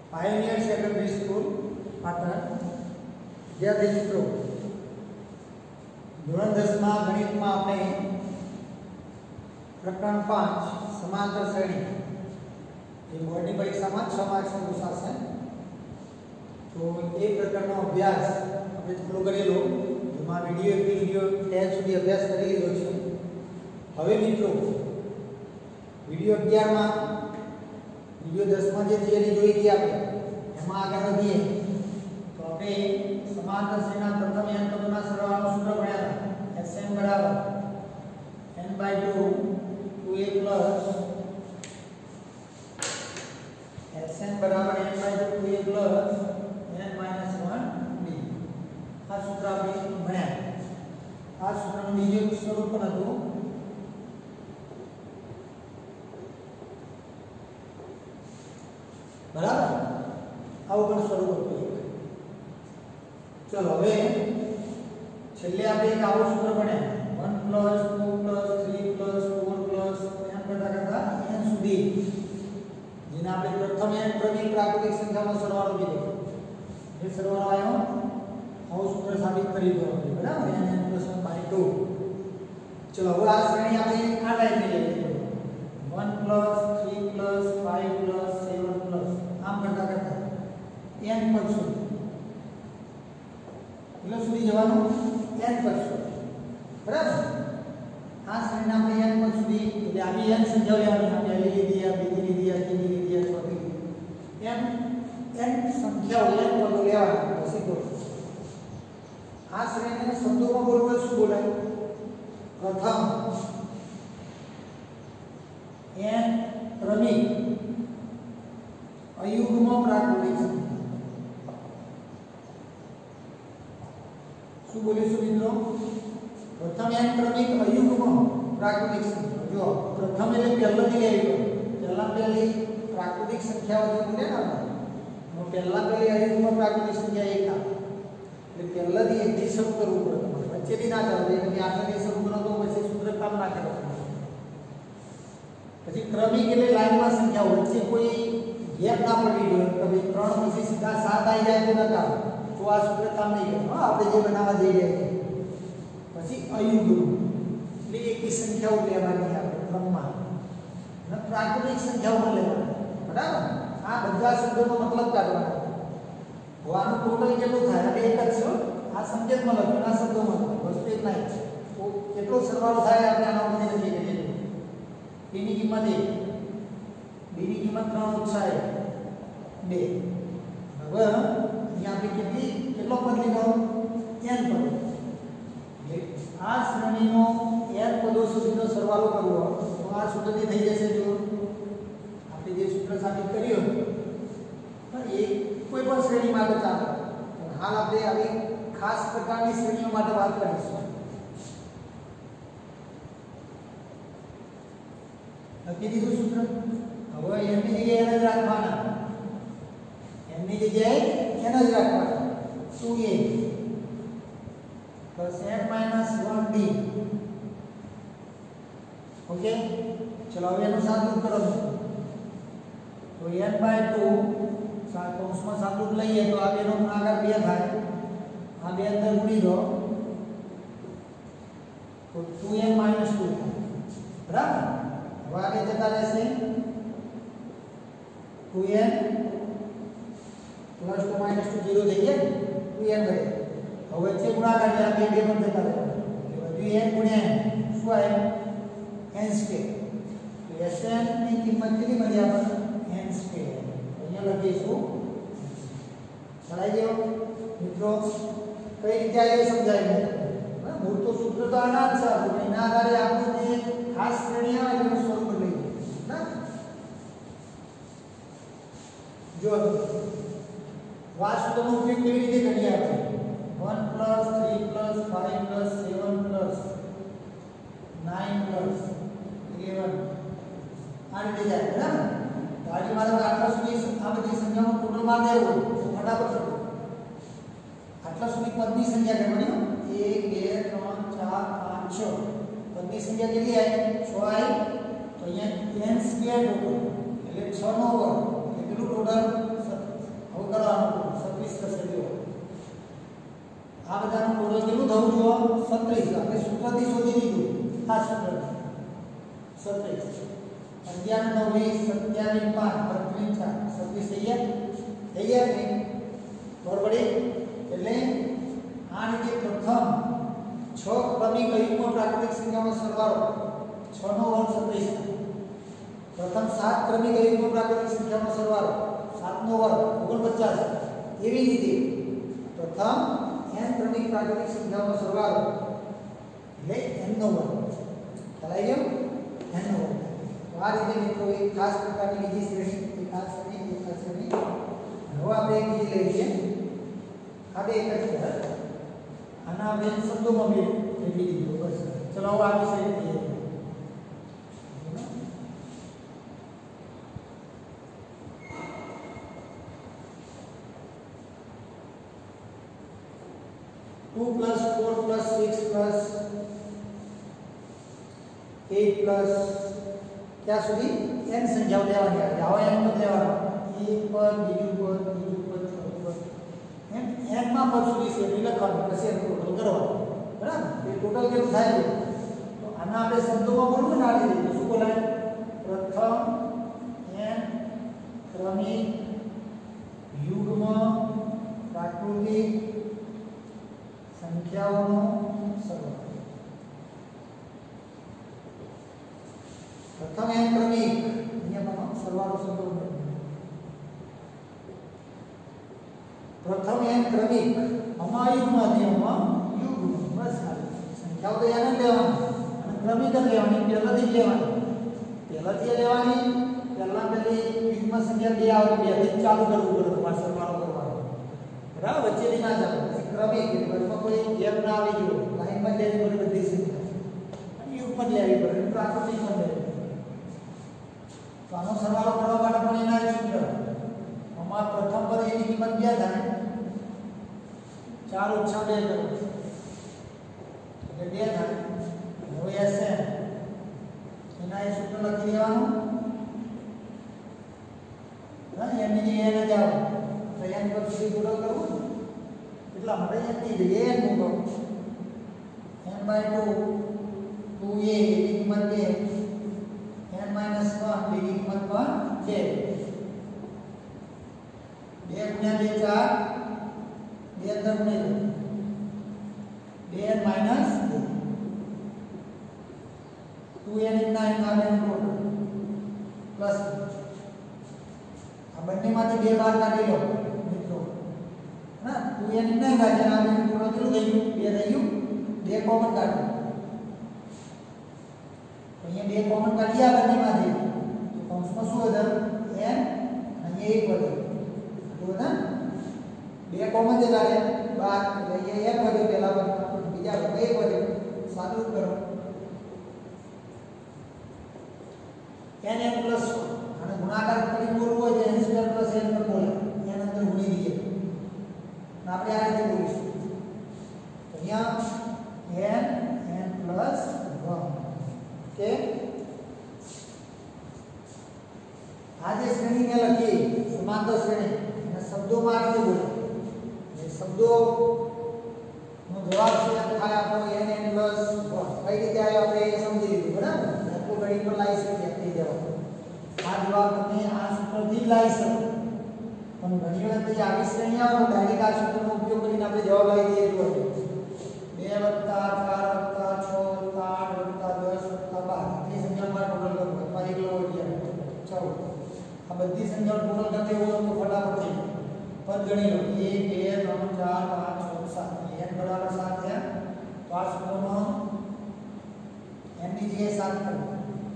Pioneer secondary school Patan. વિદ્યાર્થી મિત્રો, ધોરણ 10 માં ગણિતમાં આપણે પ્રકરણ 5 સમાંતર શ્રેણી જે બોર્ડની પરીક્ષામાં 6 માર્ક્સનું પૂછાશે, તો એ પ્રકારનો અભ્યાસ આપણે થોડો કરેલો, જેમાં વિડીયો 10 સુધી અભ્યાસ કરી લીધો છે. હવે મિત્રો વિડીયો 11 માં વિડીયો 10 માં જે થિયરી જોઈ હતી આપણે, એમાં આગળ વધીએ તો આપણે સમાંતર શ્રેણીના પ્રથમ n પદોના સરવાળાનું સૂત્ર ભણ્યા હતા. Sn બરાબર n/2 2a Sn બરાબર n/2 2a n-1b. આ સૂત્ર આપણે ભણ્યા. આ સૂત્રનું બીજું સ્વરૂપ પણ હતું. બરાબર, આવું પણ સ્વરૂપ હતું. ચલો હવે છેલ્લે આપણે એક આવું સૂત્ર ભણ્યા 1 + 2 + 3 + 4 + n કરતા n સુધી, જેને આપણે પ્રથમ n ક્રમિક પ્રાકૃતિક સંખ્યાનો સરવાળો કીધો. જે સરવાળો આવ્યો આવું સૂત્ર સાબિત કરી દો. બરાબર, n + 1/2. ચલો હવે આ શ્રેણી આપણે આ ટાઈપની લઈએ 1 + 3 + 5 + 7 આમ કરતા n પદ સુધી. કેટલા સુધી જવાનું? n પદ સુધી. બરાબર, આ શ્રેણીના આપણે n પદ સુધી, એટલે આવી n સંખ્યાઓ લેવાની. આપણે પહેલી લીધી, આ બીજી લીધી, આ ત્રીજી લીધી, આ ચોથી લીધી, n સંખ્યાઓ n પદો લેવાના. પછી બોલો આ શ્રેણીને શબ્દોમાં બોલવું શું બોલાય? પ્રથમ n ક્રમિક અયુગ્મ પ્રાકૃતિક સંખ્યા. શું બોલીશું મિત્રો? પ્રથમ n ક્રમિક અયુગ્મ પ્રાકૃતિક સંખ્યા. જો પ્રથમ એટલે પહેલાથી લેવી પડે. પહેલી પ્રાકૃતિક સંખ્યાઓ જે બોલે ને, પહેલી અયુગ્મ પ્રાકૃતિક સંખ્યા 1 આવે. એટલે પહેલાથી 1 થી શરૂ કરવું પડે તમારે, વચ્ચેથી ના ચાલે. એટલે આગળથી શરૂ કરો તો પછી સૂત્ર કામ ના કરે. પછી ક્રમિક એટલે લાઈનમાં સંખ્યાઓ, વચ્ચે કોઈ ગેપ ના પડવી જોઈએ. કે ભાઈ 3 પછી સીધા 7 આવી જાય તો ના ચાલે, તો આ સૂત્ર કામ નહીં કરે. આપણે જે બનાવવા જઈ રહ્યા છીએ. પછી અયુગ્મ એટલે એકી સંખ્યાઓ લેવાની આપણે ક્રમમાં, અને પ્રાકૃતિક સંખ્યાઓ પણ લેવાની. બરાબર, આ બધા શબ્દોનો મતલબ કાઢવાનો. તો આનું ટોટલ કેટલું થાય? એટલે એક જ છે. આ સંકેતમાં લખ્યું, આ શબ્દોમાં વસ્તુ એક નહીં. તો કેટલો સરવાળો થાય આપણે આના ઉપરથી નક્કી કરીએ. એની કિંમત 1, બીની કિંમત 3 - 2. હવે અહીંયા આપણે કેટલો પદ લીધો? n પદ. આ શ્રેણીનો n પદો સુધીનો સરવાળો કરવો તો આ સૂત્રથી થઈ જશે. જો આપણે જે સૂત્ર સાબિત કર્યું એ કોઈ પણ શ્રેણી માટે ચાલે. હાલ આપણે આવી ખાસ પ્રકારની શ્રેણીઓ માટે વાત કરીશું. લખી દીધું સૂત્ર. હવે n ની જગ્યાએ n જ રાખવાના. n ની જગ્યાએ n જ રાખવાના. 2a + n-1b. ઓકે, ચલો હવે એનું સાદુરૂપ કરો. તો n/2 કૌંસમાં સાદુરૂપ લઈએ તો આ બેનો ગુણાકાર 2 થાય. આ 2 અંદર ગુણી દો તો 2n - 2 થાય. બરાબર, હવે આગળ જતા રહેશે 2n + 2 - 2 0 થઈ જાય. 2n રહે. હવે વચ્ચે ગુણાકાર એટલે આ બે પણ જતા રહે. એટલે વધ્યું n ગુણ્યા n. શું આવ્યું? n². તો Sn ની કિંમત કેટલી મળી આપણને? n². અહીંયા લખીશું. સમજાઈ ગયો મિત્રો? કઈ રીતે આ સમજાય ને? મૂળ તો સૂત્ર તો આના જ છે. એના આધારે આપણે જે ખાસ શ્રેણી આવે એનું સ્વરૂપ લઈએ. ના જો આ સૂત્રનો ઉપયોગ કેવી રીતે કરીએ આપણે? 1 + 3 + 5 + 7 + 9 + 11 આ રીતે જાય. બરાબર, ગાડી મારે આટલા સુધી આ બધી સંખ્યાનો ટોટલ માર દેવો તો ફટાફટ કરો. આટલા સુધી પદની સંખ્યા કરવાની. 1 2 3 4 5 6 પદની સંખ્યા કેટલી આવી? 6 આવી. તો અહીંયા n² ટોટલ એટલે 6 નો વર્ગ. કેટલું ટોટલ? 36 થશે જો આ બધાનું ટોટલ કેટલું થવું જો 36 આપણે સૂત્રથી શોધી દીધું આ સૂત્ર 36 11 9 20 27 5 32 4 36 થઈ ગયા ને બરોબર એટલે આ રીતે પ્રથમ 6 ક્રમિક યુગ્મ પ્રાકૃતિક સંખ્યાનો સરવાળો 6 નો વર્ગ 36 પ્રથમ 7 ક્રમિક યુગ્મ પ્રાકૃતિક સંખ્યાનો સરવાળો 7 નો વર્ગ 49 એવી રીતે પ્રથમ n ક્રમિક પ્રાકૃતિક સંખ્યાનો સરવાળો એટલે n નો વર્ગ ખ્યાલ આવી ગયો n નો વર્ગ તો આ રીતે મિત્રો એક ખાસ પ્રકારની બીજી શ્રેણી એક ખાસ શ્રેણી હવે આપણે એક બીજી લઈએ છીએ આ બે એક જ છે આના બે શબ્દોમાં મેં લખી દીધું બસ ચલો હવે આ વિષય લઈએ 2 plus 4 plus 6 plus 8 plus क्या સુધી n સંખ્યાઓ લેવાની આવે આવો n પદ લેવાનો એક પદ બીજું પદ ત્રીજું પદ ચોથું પદ એમ n માં પદ સુધી છે એ લખવાનું પછી એનું ટોટલ કરવાનું બરાબર એ ટોટલ કેટલું થાય છે તો આના આપણે શબ્દોમાં પણ બનાવી દઈએ શું બોલાય પ્રથમ n ક્રમિક યુગ્મ પ્રાકૃતિક સંખ્યાઓનો સરવાળો પ્રથમ n ક્રમિક અહીંયા સરવાળો શબ્દો પ્રથમ n ક્રમિક અમાયુગ્મમાં યુગ્મ બસ સંખ્યાઓ તો એને લેવાની અને ક્રમિક જ લેવાની પહેલાથી જ લેવાની પહેલા પેલી યુગ્મ સંખ્યા બે આવે બેથી ચાલુ કરવું પડે તમારે સરવાળો કરવાનો બરાબર વચ્ચેથી ના ચાલે ક્રમિક બસમાં કોઈ ગેપ ના આવી ગયો લાઈનમાં લેવી પડે બધી સંખ્યા અને યુગ પણ લેવી પડે પ્રાકૃતિક પણ લેવી તો આનો સરવાળો કરવા માટે પણ એના જ સૂત્ર અમાર પ્રથમ પદ એની કિંમત 2 થાય 4 ઓછા 2 કરો એટલે 2 થાય હવે એસએન એના એ સૂત્ર લખી દેવાનું હા એની જગ્યાએ ન જાવ તો એન પર સુધી ટોટલ કરવું એટલા માટે એની જગ્યાએ n મૂકો n/2 2a એની કિંમત 2 n - 1 એની કિંમત પણ 2 2 ગુણ્યા 2 4 2 અંદર ગુણ્યા 2n - 2n ના n ટોટલ પ્લસ આ બંનેમાંથી 2 બાર કાઢી લો મિત્રો હા 2n ના કાઢ્યા આ ટોટલ કેટલું થયું 2 થયું 2 કોમન કાઢો અહીંયા 2 કોમન કાઢ્યા બંનેમાંથી તો કૌંસમાં શું વધે n અને 1 વધે તો ને 2 કોમન જે કાઢે 12 એટલે અહીંયા n વધે પહેલા બીજા 1 વધે સાદું કરો n n પ્લસ અને ગુણાકાર કરી બોલવું હોય તો n સ્ક્વેર પ્લસ n પર બોલે n અંદર ગુણી દઈએ અને આપણે આ રીતે બોલીશું અહીંયા n પ્લસ 1 કે આ જે શ્રેણી મેં લખી સમાંતર શ્રેણી અને શબ્દોમાં આ રીતે બોલે એ શબ્દો નો જવાબ છે થાય આપણો n પ્લસ 1 કઈ રીતે આવ્યો આપણે એ સમજી લીધું બરાબર આટલું ગણિત પર લાવી શકીએ થઈ જવાબ આ જવાબ તમે આ સૂત્રથી જ લાવી શકો પણ ઘણી વાર પછી આવી શ્રેણી આવે તો ડાયરેક્ટ આ સૂત્રનો ઉપયોગ કરીને આપણે જવાબ લાવી દઈએ એટલું હતું 2 + 4 + 6 + 8 + 10 + 12 એ સંખ્યામાં ટોટલ કરો અથવા એકલો હોય ચાલો આ બધી સંખ્યાઓ ટોટલ કરતે હોય તો ફટાફટ થઈ પદ ગણી લો 1 2 3 4 5 6 7 n = 7 થયા તો આ સૂત્રમાં n ની જગ્યાએ 7 કરો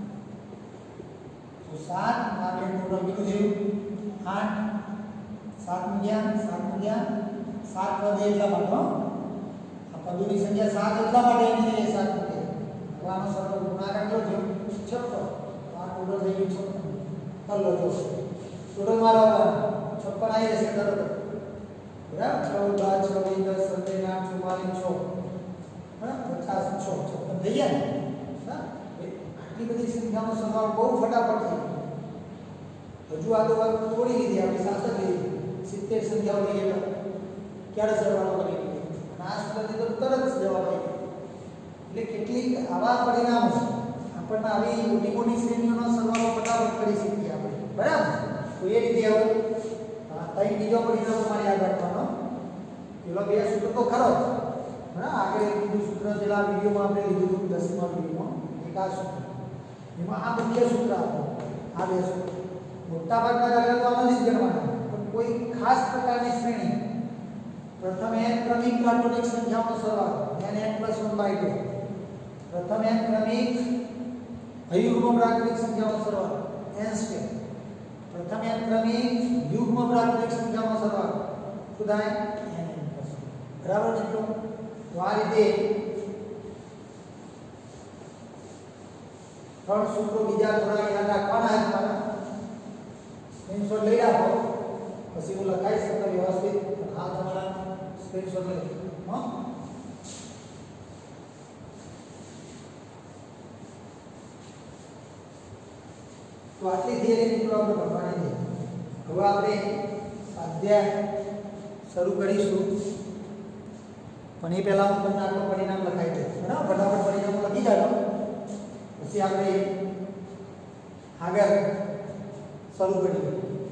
तो 7 આ બે ટોટલ કેટલું થયું 8 7 ગુણ્યા 7 પદ એટલા માટે આ પદોની સંખ્યા 7 એટલા માટે એની જગ્યાએ 7 મૂકે હવે આનો સરળ ગુણાકાર કેટલો થયો 56 આ ટોટલ થઈ ગયું 56 કર લો જો ટોટલ મારો 56 આવી જશે તરત બરાબર 14 12 16 17 18 44 6 બરાબર 50 6 56 થઈ ગયા ને આટલી બધી સંખ્યાનો સરવાળો બહુ ફટાફટ થઈ હજુ આ તો વાત થોડી લીધી આપણે 67 લીધી 70 સંખ્યાઓ લઈએ क्यारे सरवाळो करी दीए आ सूत्रथी तो तरत जवाब આવી એટલે કેટલીક આવા પરિણામો આપણને આવી મોટી મોટી શ્રેણીઓનો સરવાળો ફટાફટ કરી શકીએ આપણે બરાબર તો એ રીતે હવે ત્રણ બીજો પરિણામ તમારે યાદ રાખવાનો પેલો બે સૂત્ર તો ખરો બરાબર આગળ એક બીજું સૂત્ર પેલા વિડિયોમાં આપણે લીધું હતું 10મા વિડિયોમાં એક આ સૂત્ર એમાં આ મુખ્ય સૂત્ર આ બે સૂત્ર મોટા ભાગના દાખલા તો આમાંથી જ ગણવાના પણ કોઈ ખાસ પ્રકારની શ્રેણી प्रथम n क्रमिक प्लाटोनिक संख्याओं सरवाळो n n+1/2 प्रथम n क्रमिक अयुग्म प्राकृतिक संख्याओं सरवाळो n2 प्रथम n क्रमिक युग्म प्राकृतिक संख्याओं सरवाळो શું થાય n+1 બરાબર મિત્રો તો આ રીતે ત્રણ સૂત્રો બીજા થોડા યાદ રાખવાના છે તમારા સ્ક્રીનશોટ લઈ રાખો પછી હું લખાઈ શકું વ્યવસ્થિત હાલ તમારા स्क्रीनशॉट ले हां तो आटली थियरी મિત્રો આપણે ભણવાની છે હવે આપણે સ્વાધ્યાય શરૂ કરીશું પણ એ પહેલા હું તમને આટલું પરિણામ લખાઈ દઈશ બરાબર ફટાફટ પરિણામ લખી જાઓ પછી આપણે આગળ શરૂ કરીએ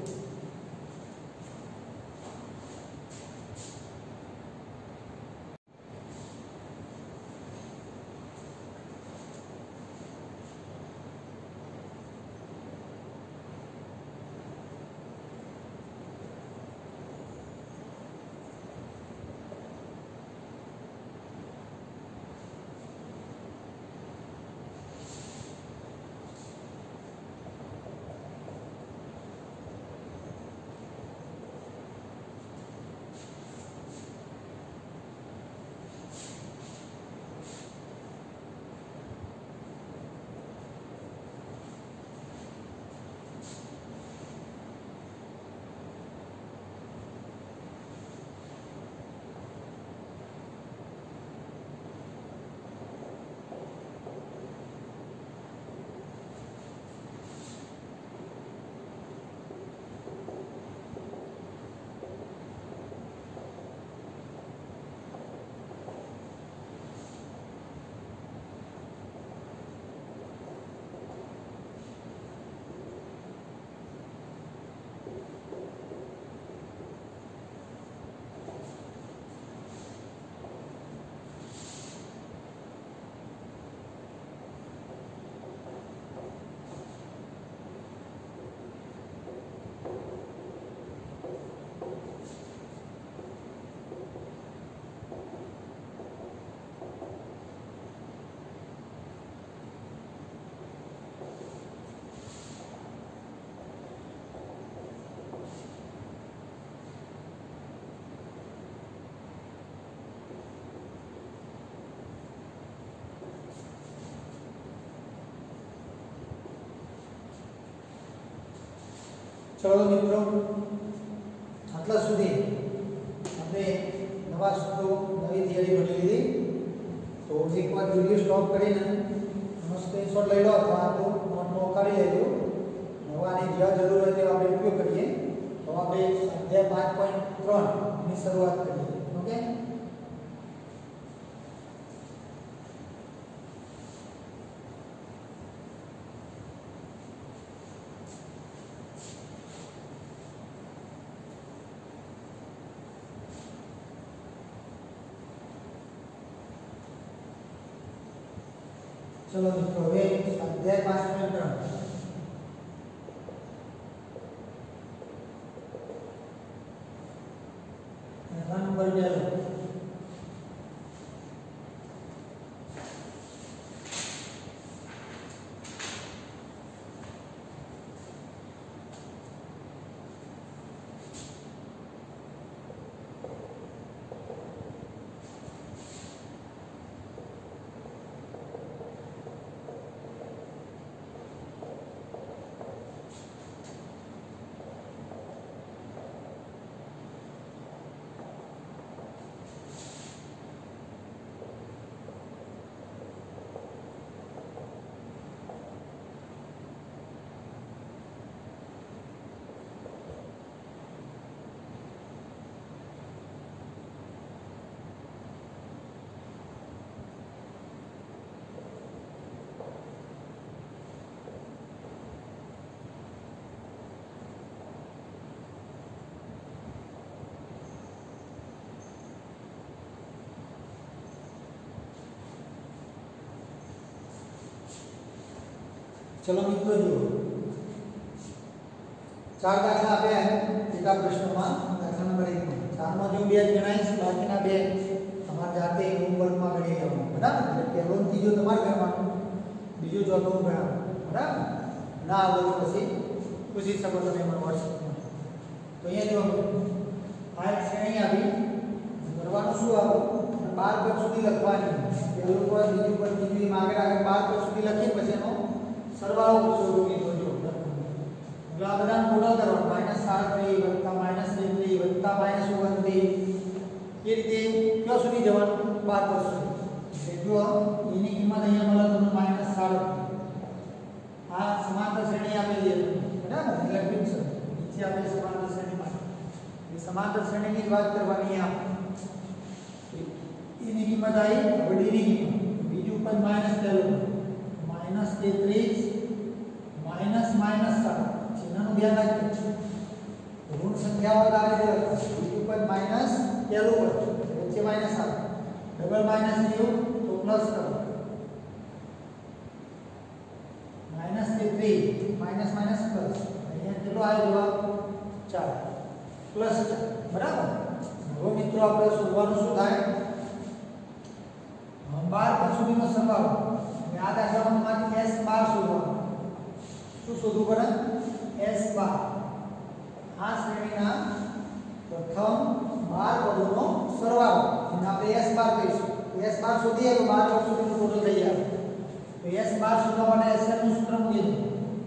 चलो मित्रों आटला सुधी આપણે નવા સૂત્રો નવી થિયરી ભણી લીધી તો એકવાર વિડિયો સ્ટોપ કરીને એનો સ્ક્રીનશોટ લઈ લો અથવા તો નોટમાં કરી લેજો નવાની જ્યાં જરૂર હોય તે આપણે ઉપયોગ કરીએ તો આપણે અધ્યાય 5.3 ની શરૂઆત કરીએ ઓકે चलो मित्रों હવે અધ્યાય 5.3 रन नंबर 11 તો चलो मित्रों जो 4 दाखला आप्या है एका प्रश्नों दाखला नंबर 1 में 4 में जो 2 गणाईश बाकीना 2 તમારે જાતે હોમવર્ક માં ગણી લેવાનું બરાબર એટલે પહેલો ને ત્રીજો તમારે કરવાનો બીજો ચોથો ગણવાનો બરાબર ના આવડે તો પછી પૂછી શકો તમે મને WhatsApp તો અહીંયા જો આ એક શ્રેણી આવી કરવાનું શું આવું 12 પદ સુધી લખવાની પહેલું પદ બીજું પદ ત્રીજું એમ આગળ આગળ 12 પદ સુધી લખી પછી એનો સરવાળો શોધો કીધો જો એટલે આ બધાનો ટોટલ કરવાનો -7 -3 -3 -1 ये રીતે ક્યાં સુધી જવાનું 12 પદ સુધી જો એની કિંમત અહીંયા મળે તમને -7 આ સમાંતર શ્રેણી આપેલી છે બરાબર ઇલેક્ટ્રિક છે નીચે આપણે સમાંતર શ્રેણી માં એ સમાંતર શ્રેણીની જ વાત કરવાની આ એની કિંમત આવી હવે d ની કિંમત બીજું પદ માઈનસ પહેલું -33 -7 ચિહ્નનું ધ્યાન રાખજો ઋણ સંખ્યાઓ આવે છે બીજું પદ માઈનસ પહેલું પદ વચ્ચે માઈનસ આવે ડબલ માઈનસ થયું તો પ્લસ કરો -33 માઈનસ માઈનસ પ્લસ અહીંયા કેટલો આવ્યો જવાબ 4 પ્લસ 4 બરાબર હવે મિત્રો આપણે શોધવાનું શું થાય 12 પદ સુધીનો સરવાળો અને આ દાખલામાં S12 શોધવાનું શું શોધવું પડે S12 આ શ્રેણીના પ્રથમ 12 પદોનો સરવાળો એને આપણે S12 કહીશું S12 શોધીએ તો 12 પદ સુધીનું ટોટલ થઈ જાય તો S12 શોધવા માટે SL નું સૂત્ર મૂકી દો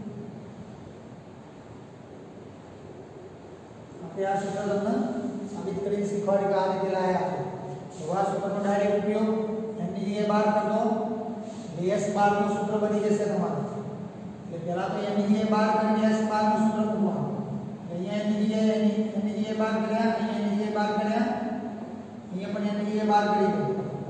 આપણે આ સૂત્ર તમને સાબિત કરીને શીખવાડી કે આ રીતે લાયા તો આ સૂત્રનો ડાયરેક્ટ ઉપયોગ એની જગ્યાએ 12 કરજો S12 નું સૂત્ર બની જશે તમારું એટલે પહેલા તો એની જગ્યાએ 12 કરીને S12 નું સૂત્ર મૂકવાનું અહીંયા એની જગ્યાએ 12 કર્યા અહીંયા એની જગ્યાએ 12 કર્યા અહીંયા પણ એની જગ્યાએ 12 કરી દો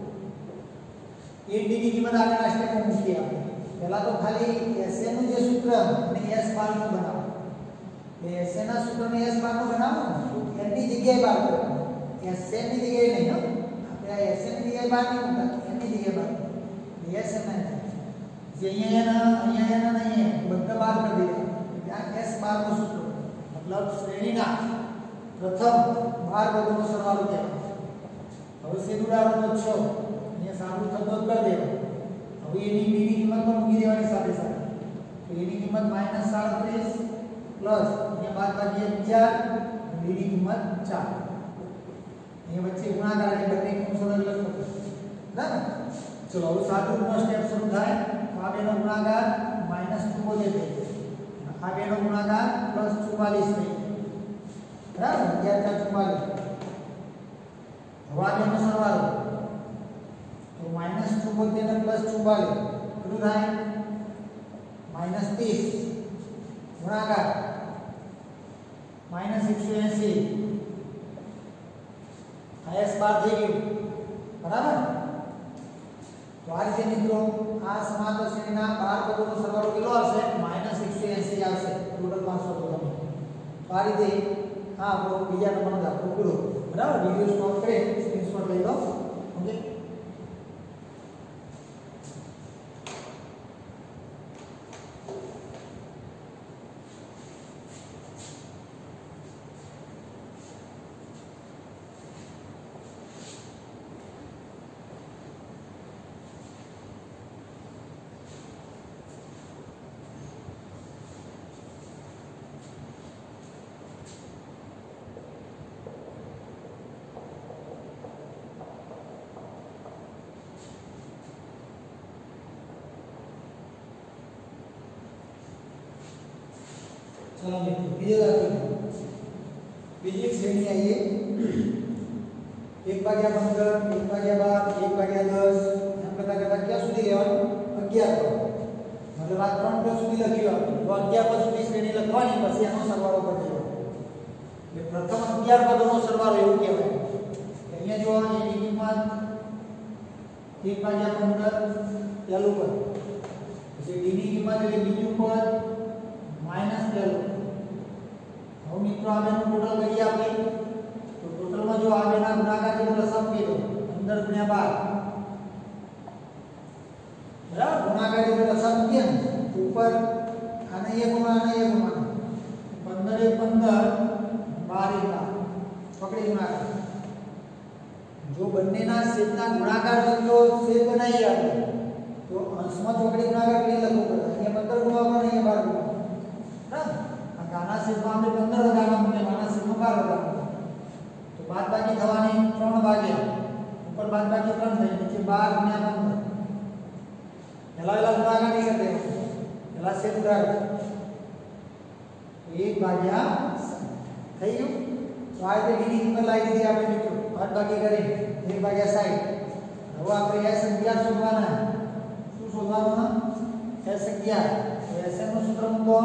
એ d ની કિંમત આગળના સ્ટેપમાં મૂકી આપણે પહેલા તો ખાલી SA નું જે સૂત્ર અને S12 નું બનાવો એ SA ના સૂત્રને S12 નું બનાવો તો n ની જગ્યાએ 12 કરવાનું SA ની જગ્યાએ નહીં હો આપણે આ SA ની જગ્યાએ 12 નહીં મૂકતા n ની જગ્યાએ 12 SA ના જે અહીંયા નહીં બધા 12 કરી દીધા ત્યાં S12 નું સૂત્ર मतलब श्रेणीना प्रथम 12 पदों નો સરવાળો કહેવાય હવે સીધું ડાળનો 6 અહીંયા સાદું શબ્દ કરી દેવા હવે એની b ની કિંમત પણ મૂકી દેવાની સાથે સાથે તો એની કિંમત -37 પ્લસ અહીંયા બાદબાકી 11 b ની કિંમત 4 અહીંયા વચ્ચે ગુણાકાર એટલે બંને કિંમતો અલગ અલગ થશે બરાબર ચલો હવે સાદું નો સ્ટેપ શરૂ થાય તો આ બેનો ગુણાકાર -74 થઈ જશે આ બેનો ગુણાકાર +44 થઈ બરાબર 11 * 44 હવે આ બેનો સરવાળો તો -74 ને +44 કેટલું થાય -30 ગુણાકાર -180 S12 થઈ ગયું બરાબર તો આ રીતે મિત્રો આ સમાંતર શ્રેણીના 12 પદોનો સરવાળો કેટલો આવશે -180 આવશે ટોટલ 500 તો તમે તો આ રીતે આ આપણો બીજા નંબરનો દાખલો પૂરો બરાબર વિડિયો સ્ટોપ કરી સ્ક્રીનશોટ લઈ લો ઓકે चलो देखो बीजे दाखलो बीजी श्रेणी आई है 1/15 1/12 1/10 એમ કરતા કરતા ક્યાં સુધી લેવાનું 11 પદ મતલબ આ 3 પદ સુધી લખ્યું તો 11 પદ સુધી શ્રેણી લખવાની પછી એનો સરવાળો કરી દેવાનો એટલે પ્રથમ 11 પદોનો સરવાળો એવું કહેવાય અહીંયા જો એની કિંમત 1/15 પહેલું પદ પછી d ની કિંમત એટલે બીજું પદ માઈનસ પહેલું હવે મિત્રો આ બેનું ટોટલ કરીએ આપણે તો ટોટલમાં જો આ બેના ગુણાકાર જેવો લસમ કીધો 15 × 12 બરાબર ગુણાકાર જેવો લસમ મૂકીએ ને ઉપર આને એક ગુણાકાર 15 એ 15 12 પકડી ગુણાકાર જો બંનેના છેદના ગુણાકાર જેટલો છેદ બનાવીએ આપણે તો અંશમાં ચોકડી ગુણાકાર કરી લખવું પડે અહીંયા 15 ગુણાકાર અહીંયા 12 ગુણાકાર બરાબર આ ગાના છેદમાં આપણે 15 લગાવવાનું અને ગાના છેદમાં 12 લગાવવાનું તો બાદબાકી થવાની 3 ભાગ્યા ઉપર બાદબાકી 3 થઈ નીચે 12 ગુણ્યા 15 પહેલા ગુણાકાર નહીં કરते પહેલા છેદ ઉડાડો 1 ભાગ્યા થઈ ગયું તો આ રીતે ડીની કિંમત લાવી દીધી આપણે મિત્રો બાદબાકી કરી 1 ભાગ્યા 60 હવે આપણે s 11 શોધવાના શું શોધવાનું s 11 તો sn નું સૂત્ર મૂકો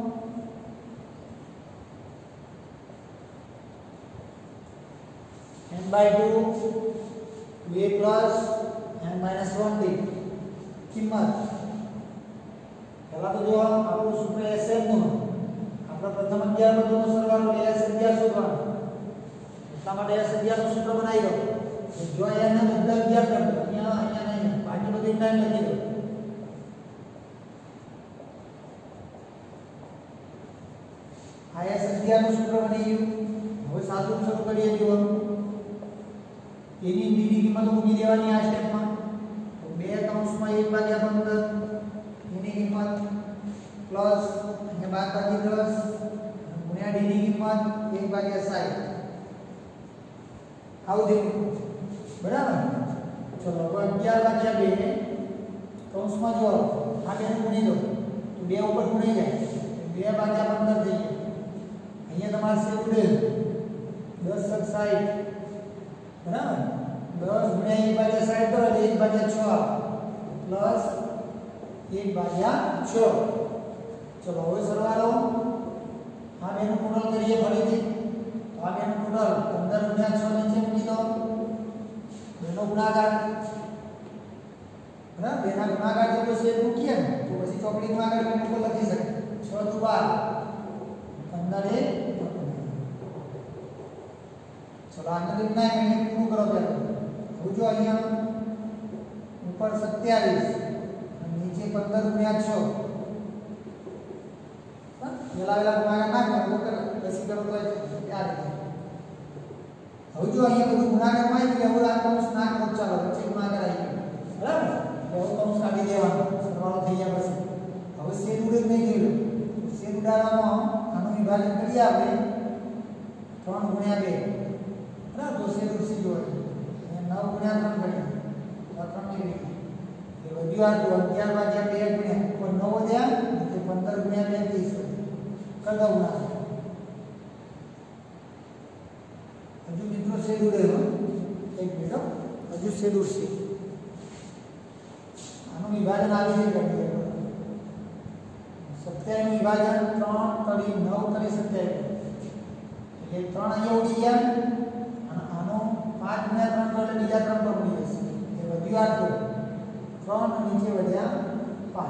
n/2 2a plus n minus 1t કિંમત પહેલા તો જો આપણું સૂત્ર sn નું આપણે પ્રથમ 11 બધુંનો સરવાળો એટલે s 11 શોધવાનો એટલા માટે s 11 નું સૂત્ર બનાવી દો જો n ને બધા 11 કર દો અહીંયા નહીં બાકી બધી ટાઈમ લખી દો આ s 11 નું સૂત્ર બની ગયું હવે સાદું શરૂ કરીએ જો એની બીજી કિંમત મૂકી દેવાની આ સ્ટેપમાં તો 2 કૌંસમાં 1 ભાગ્યા 15 એની કિંમત પ્લસ અહીંયા બાદબાકી 10 ગુણ્યા d ની કિંમત 1 ભાગ્યા 60 આવું દેવું બરાબર ચલો હવે 11 ભાગ્યા 2 કૌંસમાં જો આ બેને ગુણી દો તો 2 ઉપર ગુણી જાય 2 ભાગ્યા 15 થઈ જાય અહીંયા તમારે છેદ ઉડે 10 * 60 બરાબર 10 ગુણ્યા 1 ભાગ્યા 60 કરો એટલે 1 ભાગ્યા 6 પ્લસ 1 ભાગ્યા 6 ચલો હવે સરવાળો આ બેનું ગુણન કરીએ ફરીથી તો આ બેનું ગુણન 15 ગુણ્યા 6 નીચે મૂકી દો બેનો ગુણાકાર બરાબર બેના ગુણાકાર જેટલો છેદ મૂકીએ ને તો પછી ચોકડી ગુણાકાર બેન ઉપર લખી શકે 6 * 12 15 એ चलो आगे लिखना है मैंने पूरा करो पहले वो जो અહીંયા ऊपर 27 नीचे 15 गुण્યા 6 પેલા ગુણાકાર ના કરો તો પછી કરો તો યાદ રહે હવે જો અહીંયા બધું ગુણાકાર માં આવી ગયું હવે આ કૌંસ ના કરો ચાલો વચ્ચે ગુણાકાર આવી ગયો બરાબર હવે કૌંસ કાઢી દેવાનો સરવાળો થઈ ગયા પછી હવે છેદ ઉડે નહીં ગયું છેદ ઉડાડવામાં આનું વિભાજન કરીએ આપણે 3 ગુણ્યા 2 બરાબર તો છેદ ઉડસી જો અહીંયા 9 ગુણ્યા 3 કરીએ તો 3 ની એ વધ્યું આ 11 ભાગ્યા 2 ગુણ્યા ઉપર 9 વધ્યા તો 15 ગુણ્યા 2 30 કર દો ગુણાકાર હજુ મિત્રો છેદ ઉડેલો એક મિનિટ હજુ છેદ ઉડશે આનું વિભાજન આવી રીતે કરીએ 27 નું વિભાજન 3 કરી 9 કરી 27 એટલે 3 અહીંયા ઉડી ગયા 5 ગુણ્યા 3 એટલે બીજા 3 પર ઉડી જશે એ વધ્યું આ 3 નીચે વધ્યા 5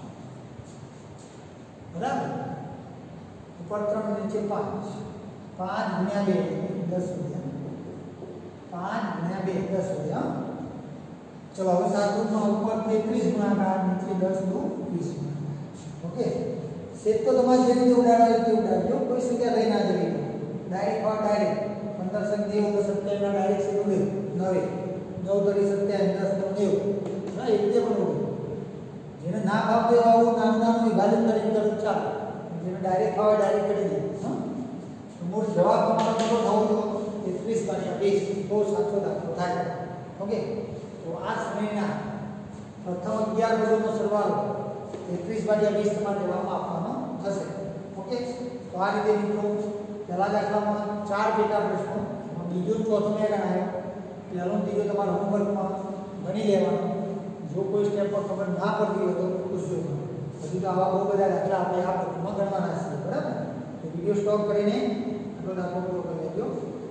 બરાબર ઉપર 3 નીચે 5 5 ગુણ્યા 2 10 વધ્યા 5 ગુણ્યા 2 10 વધ્યા ચલો હવે સાદુમાં ઉપર 33 ગુણાકાર નીચે 10 નું 20 ઓકે છેદ તો તમારે જે રીતે ઉડાડો તે ઉડાડજો કોઈ સંખ્યા લઈ ના જવી ડાયરેક્ટ ઓર ડાયરેક્ટ 15 સંખ્યા 27 ના ડાયરેક્ટ છેદ ઉડે 9 9 કરી 27 10 90 ના એક રીતે પણ ઉડે જેને ના ભાવતો આવું નાનું વિભાજન કરીને કરું ચાલો જેને ડાયરેક્ટ ભાવે ડાયરેક્ટ કરી દે હા તો મૂળ જવાબ તમારો કેટલો થવો તો 33 ભાગ્યા 20 તો સાચો દાખલો થાય ઓકે તો આ શ્રેણીના પ્રથમ 11 પદોનો સરવાળો 33 ભાગ્યા 20 તમારે જવાબમાં આપવાનો થશે ઓકે તો આ રીતે મિત્રો પહેલા દાખલામાં 4 પેટા પ્રશ્નો બીજો ચોથો મેં ગણાયો પહેલો ત્રીજો તમારા હોમવર્કમાં ગણી લેવાનો જો કોઈ સ્ટેપ પર ખબર ના પડતી હોય તો પૂછજો હજી તો આવા બહુ બધા દાખલા આપણે આ પદ્ધતિમાં ગણવાના છે બરાબર તો વિડિયો સ્ટોપ કરીને આટલો દાખલો પૂરો કરી લેજો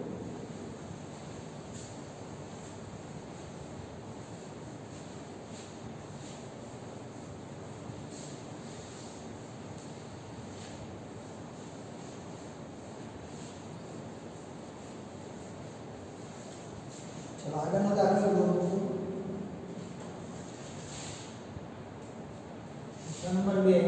चलो આગળનો દાખલો દોરો નંબર 2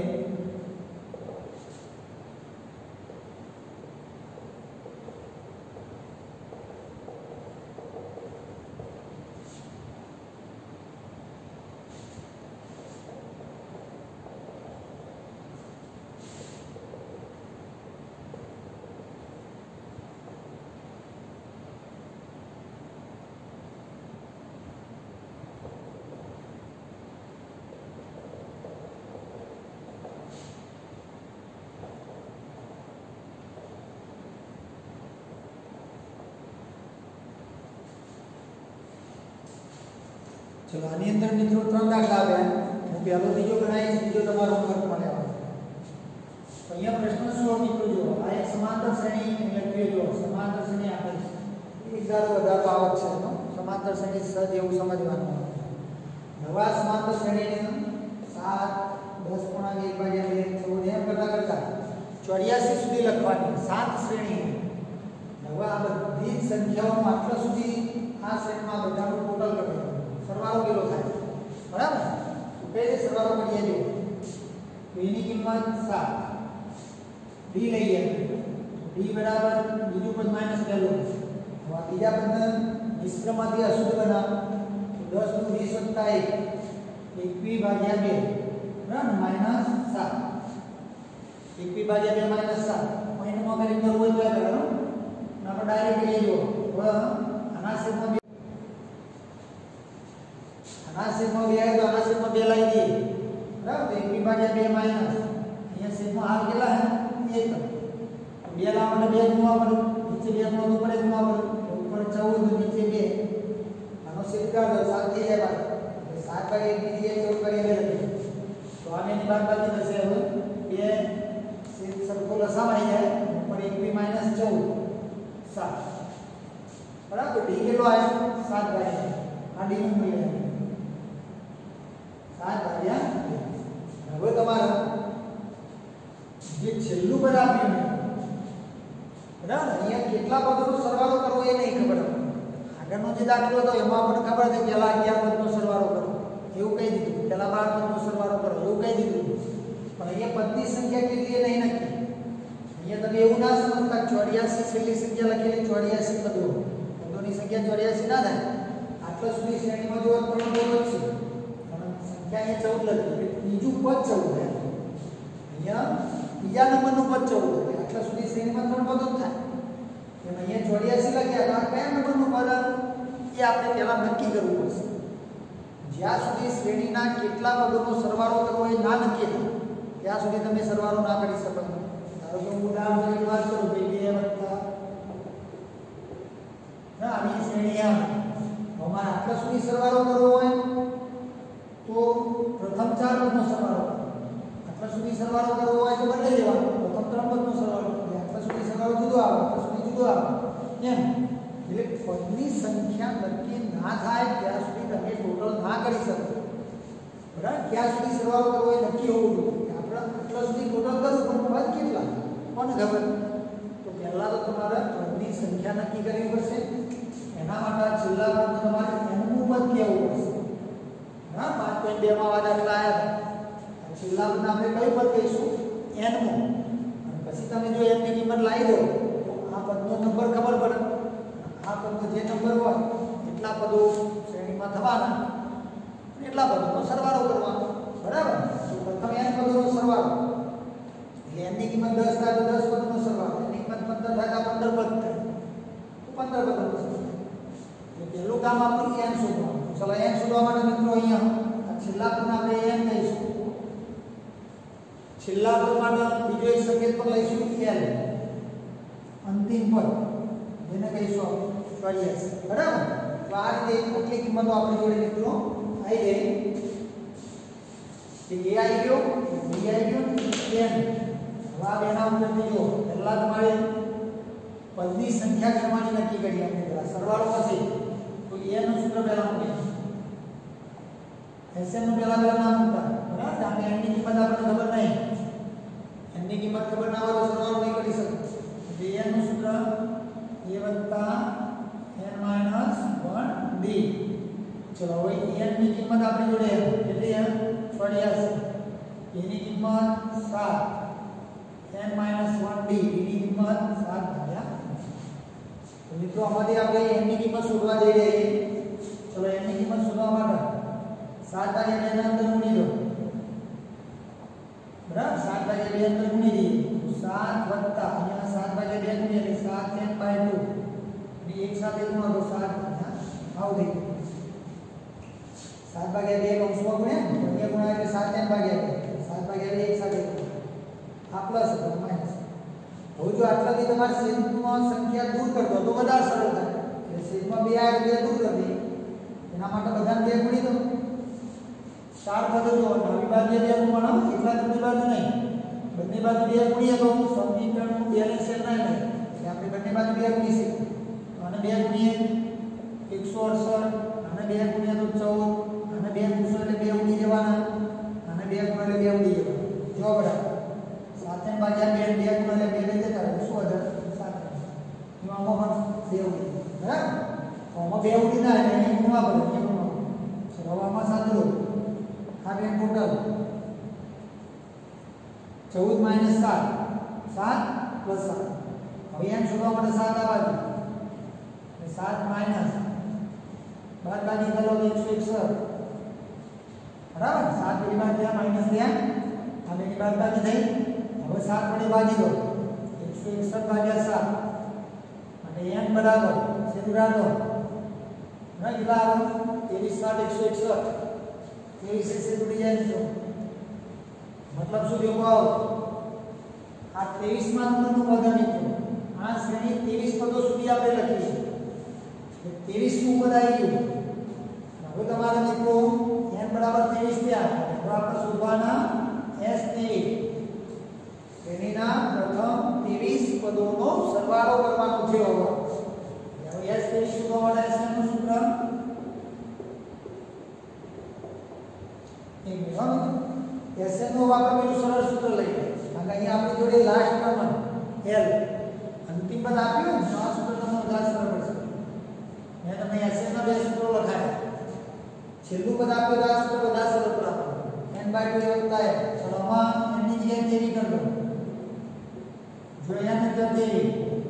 चलो आनी अंदर मित्रों 3 दाखला आव्या હું પહેલો બીજો ગણાવીશ બીજો તમારો હોમવર્કમાં લેવાનો તો અહીંયા પ્રશ્ન શું હોય મિત્રો જો આ એક સમાંતર શ્રેણી લખી લો સમાંતર શ્રેણી આપેલ છે એક ધારો વધારો આવક છે તો સમાંતર શ્રેણી સદ એવું સમજવાનું હવે આ સમાંતર શ્રેણીને 7 10.1/2 એમ કરતા 84 સુધી લખવાની 7 શ્રેણી હવે આ બધી સંખ્યાઓ આટલા સુધી આ શ્રેણીમાં બધાનું ટોટલ કરવાનું सरवाळो केलो थाय बराबर तो पहले सरवाळो करिए जो तो एनी किंमत 7 d લઈએ d બરાબર બીજું પદ માઈનસ પહેલું તો આ ત્રીજા પદને મિશ્રમાંથી અશુદ્ધ બનાવ તો 10 નું 20 + 1 1/2 બરાબર માઈનસ 7 1/2 માઈનસ 7 પોઈન્ટમાં કરી કરવું હોય તો કરવાનું આપણે ડાયરેક્ટ કરીએ જો આના છેદમાં આના છેદમાં 2 આવે તો આના છેદમાં 2 લાવી દઈએ બરાબર 1/2 માઈનસ અહીંયા છેદમાં હાલ કેટલા હે 1 2 લાવવા માટે 2 ગુણવા પડે નીચે 2 નો ઉપર 1 ગુણવા પડે ઉપર 14 નીચે 2 આનો છેદ કાઢો 7 થઈ જાય બાદ 7/1 બીજી 14 કરી લઈએ તો આને ની બાદબાકી થશે હવે 2 છેદ સરખો લસાવાઈ જાય ઉપર 1 માઈનસ 14 7 બરાબર d કેટલો આવ્યો 7/2 આ d નું મૂલ્ય 7/2 હવે તમારે જે છેલ્લું પદ આપ્યું બરાબર અહીંયા કેટલા પદોનો સરવાળો કરવો એ નહીં ખબર આગળનો જે દાખલો હતો એમાં પણ ખબર હતી પહેલા 11 પદનો સરવાળો કરો એવું કહી દીધું પહેલા 12 પદનો સરવાળો કરો એવું કહી દીધું પણ અહીંયા પદની સંખ્યા કેટલી એ નહીં નક્કી અહીંયા તમે એવું ના સમજતા 84 છેલ્લી સંખ્યા લખેલી 84 પદોની સંખ્યા 84 ના થાય આટલા સુધી શ્રેણીમાં જો પણ બહુ જ છે અહીંયા 14 લખી બીજું પદ 14 અહીંયા બીજા નંબરનું પદ 14 આટલા સુધી શ્રેણીમાં 3 પદો થાય એમ અહીંયા 84 લખ્યા તો કયા નંબરનું પદ એ આપણે પહેલા નક્કી કરવું પડશે જ્યાં સુધી શ્રેણીના કેટલા પદોનો સરવાળો કરવો એ ના નક્કી થાય ત્યાં સુધી તમે સરવાળો ના કરી શકો ધારો કે હું ઉદાહરણ તરીકે વાત કરું કે 2 આની શ્રેણી અમારે આટલા સુધી સરવાળો કરવો હોય તો પ્રથમ 4 પદનો સરવાળો આટલા સુધી સરવાળો કરવો હોય તો બદલી લેવાનો પ્રથમ 3 પદનો સરવાળો આટલા સુધી સરવાળો જુદો આવે આટલા સુધી જુદો આવે એમ એટલે પદની સંખ્યા નક્કી ના થાય ત્યાં સુધી તમે ટોટલ ના કરી શકો બરાબર ક્યાં સુધી સરવાળો કરવો એ નક્કી હોવું જોઈએ આપણે આટલા સુધી ટોટલ કરવું પણ પદ કેટલા કોને ખબર તો પહેલા તો તમારે પદની સંખ્યા નક્કી કરવી પડશે એના માટે છેલ્લા પદ તમારે એનું પદ કહેવું પડશે હા 5.2 માં આ દાખલા આવ્યા છેલ્લા પદને આપણે કયું પદ કહીશું n મો પછી તમે જો n ની કિંમત લાવી દો તો આ પદનો નંબર ખબર પડે આ પદનો જે નંબર હોય એટલા પદો શ્રેણીમાં થવાના એટલા પદોનો સરવાળો કરવાનો બરાબર તો પ્રથમ n પદોનો સરવાળો એટલે n ની કિંમત 10 થાય તો 10 પદોનો સરવાળો n ની કિંમત 15 થાય તો 15 પદ થાય તો 15 પદોનો સરવાળો એ પહેલું કામ આપણું n શોધવાનું ચલો n શોધવા માટે મિત્રો અહીંયા આ છેલ્લા પદને આપણે n કહીશું છેલ્લા પદ માટે બીજો એક સંકેત પણ લઈશું l અંતિમ પદ જેને કહીશું 84 બરાબર તો આ રીતે આટલી કિંમતો આપણી જોડે મિત્રો આવી ગઈ કે a આવી ગયો b આવી ગયો n હવે આ બેના ઉપરથી જો પહેલા તમારે પદની સંખ્યા કરવાની નક્કી કરી આપણે પહેલા સરવાળો પછી તો a નું સૂત્ર પહેલા મૂકીએ Sn નું પહેલા નામ મૂકતા બરાબર આપણે n ની કિંમત આપણને ખબર નહીં n ની કિંમત ખબર ના હોય તો સરવાળો નહીં કરી શકો એટલે n નું સૂત્ર a n 1 d ચલો હવે n ની કિંમત આપણી જોડે કેટલી 84 એની કિંમત 7 n - 1d d ની કિંમત 7 ભાગ્યા તો મિત્રો આમાંથી આપણે n ની કિંમત શોધવા જઈ રહ્યા છીએ ચલો n ની કિંમત શોધવા માટે 7 ભાગ્યા 2 ના અંદર ગુણી દો બરાબર 7 ભાગ્યા 2 અંદર ગુણી દઈએ 7 વત્તા અહીંયા 7 ભાગ્યા 2 ગુણીએ એટલે 7n/2 ને એક સાથે ગુણો તો 7 આવ થઈ ગયું 7 ભાગ્યા 2 કૌંસમાં ગુણ્યા અહીંયા ગુણ્યા એટલે 7n ભાગ્યા 2 7 ભાગ્યા 2 એક સાથે આ પ્લસ અથવા માઈનસ હવે જો આટલાથી તમારે છેદમાં સંખ્યા દૂર કરતો તો વધારે સરળ થાય એટલે છેદમાં 2 આવે એટલે દૂર કરી એના માટે બધાને 2 ગુણી દો 4 પદો જો નવી બાજુએ 2 ગુણો એટલા જુદી બાજુ નહીં બંને બાજુ 2 ગુણીએ તો સમીકરણનું બેલેન્સ ના રહે એટલે આપણે બંને બાજુ 2 ગુણીશું અને 2 ગુણીએ 168 અને 2 ગુણીએ તો 14 અને 2 ગુણો એટલે 2 ઉડી જવાના અને 2 ગુણો એટલે 2 ઉડી જવાના જો બરાબર 7n ભાગ્યા 2 2 ગુણો એટલે 2 જતા રહે શું વધે 7 એમાં આમાં 2 ઉડી બરાબર આમાં 2 ઉડી ના એટલે અહીં ગુણવા પડે અહીં ગુણવા ચલો આમાં સાદું આ બે ટોટલ 14 - 7 7 + 7 હવે એમ શોધવા માટે 7 આ બાજુ 7 માઈનસ બાદબાકી કરો તો 161 બરાબર 7 ની બાદ ત્યાં માઈનસ ત્યાં આ બેની બાદબાકી થઈ હવે 7 વડે ભાગી દો 161 ભાગ્યા 7 અને n બરાબર છેદુરા દો ના કેટલા આવે 23 7 161 23 से जुड़ी जाए तो मतलब શું દેખો આવો આ 23 માં નંબરનું પદ મિત્રો આ શ્રેણી 23 પદો સુધી આપણે લખીએ 23 નું પદ આવી ગયું હવે તમારે મિત્રો n બરાબર 23 થયા તો આપણે શોધવાના s23 શ્રેણીના પ્રથમ 23 પદોનો સરવાળો કરવાનો છે હવે s23 શોધવા માટે s નું સૂત્ર એક મિનિટ SN નો આપણે પેલું સરળ સૂત્ર લઈએ કારણ કે અહીંયા આપણી જોડે લાસ્ટ નંબર L અંતિમ પદ આપ્યું ને આ સૂત્ર તમને વધારે સરળ પડશે મેં તમને SN ના બે સૂત્રો લખાયા છેલ્લું પદ આપ્યું તો આ સૂત્ર વધારે સરળ પડે n/2 વત્તા n ચલો આમાં n ની જગ્યાએ તેરી કરી દો જો અહીંયા નજર તેરી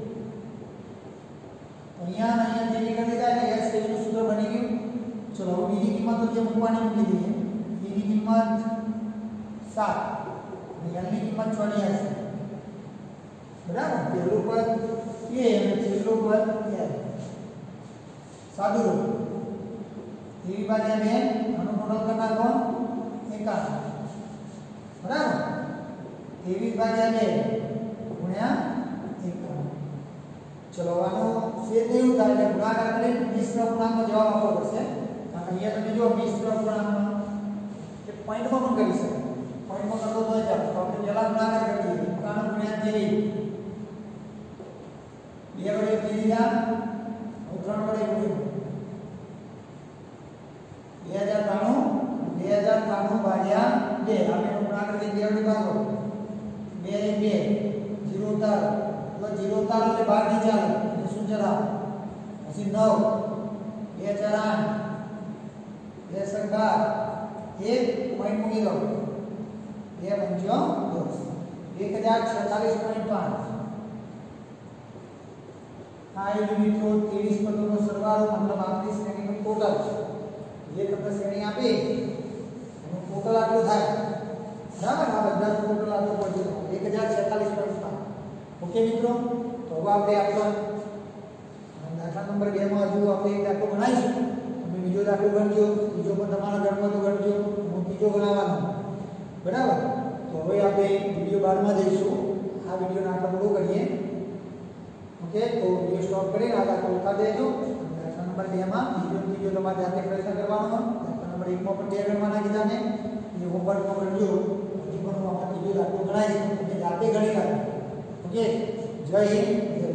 અહીંયા તેરી કરી દીધા એટલે s તેરી નું સૂત્ર બની ગયું ચલો હવે બીજી કિંમત તો જે મૂકવાની મૂકી દઈએ ની કિંમત 7 અને n ની કિંમત 84 બરાબર પહેલું પદ a અને છેલ્લું પદ l સાદું રૂપ 3/2 આનું ટોટલ કરી નાખો 51 બરાબર 23/2 ગુણ્યા 51 ચલો આનો છેદ એવું થાય એટલે ગુણાકાર કરીને મિશ્ર અપૂર્ણાંકનો જવાબ આપવો પડશે કારણ કે અહીંયા તમે જો મિશ્ર અપૂર્ણાંકનો પોઈન્ટમાં પણ કરી શકે પોઈન્ટમાં કરતો તો ચાલે તો આપણે પહેલા ગુણાકાર કરી દઈએ 91 ગુણ્યા 3 2 વડે ત્રીજા 3 વડે ગુણ્યું 2093 ભાગ્યા 2 આપણે ગુણાકાર કરી 2 વડે ભાગો 2 2 0 ઉતારો તો 0 ઉતારો એટલે બહાર નહીં ચાલે એટલે શું ચલાવો પછી 9 2 4 8 2 12 एक पॉइंट मूकी दो 2 पंचो 1046.5 આ એ મિત્રો 23 પદોનો સરવાળો મતલબ આપણી શ્રેણીનું ટોટલ જે તમને શ્રેણી આપી એનું ટોટલ આટલું થાય બરાબર આ બધાનું ટોટલ આટલું પહોંચે 1046.5 ઓકે મિત્રો તો હવે આપણે આપણો દાખલા નંબર 2 માં હજુ આપણે એક દાખલો બનાવીશું તમે બીજો દાખલો ગણજો બીજો પણ તમારા ઘરમાં તો ગણજો હું બીજો બનાવવાનો બરાબર તો હવે આપણે વિડિયો 12 માં જઈશું આ વિડિયોને આપણે પૂરો કરીએ ઓકે તો વિડિયો સ્ટોપ કરીને આ દાખલો ઉતાર દેજો દાખલા નંબર 2 માં બીજો ત્રીજો તમારે જાતે પ્રયત્ન કરવાનો દાખલા નંબર 1 માં પણ 2 ગણવાના કીધા ને એ હોમવર્કમાં ગણજો હજી પણ હું આમાં ત્રીજો દાખલો ગણાવીશ તમે જાતે ગણી કાઢો ઓકે જય હિન્દ.